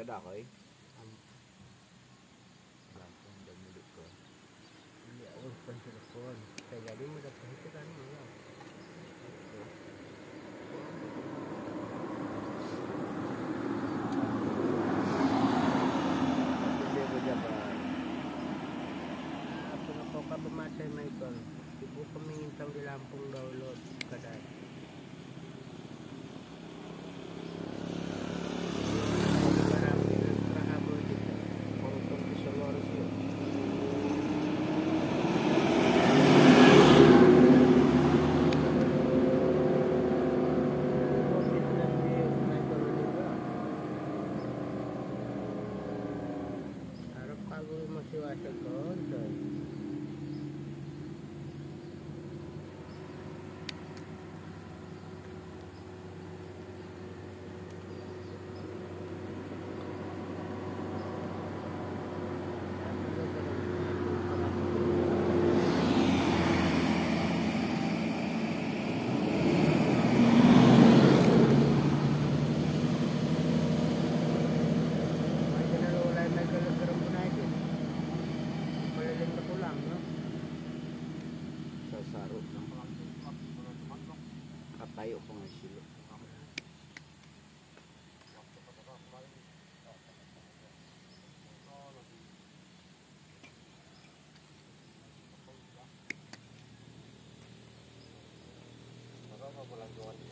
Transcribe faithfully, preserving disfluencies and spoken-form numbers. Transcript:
ada kau? Lampung dan milik kau. Iya, oh telepon. Saya jadi mudah itu kan ya. Dia berjabat. Apa nak kau kabar Masai Michael? Ibu pemingin di Lampung download kadang. Masih ada konten. Saruk katayo ko nga sila. Apa-apa lang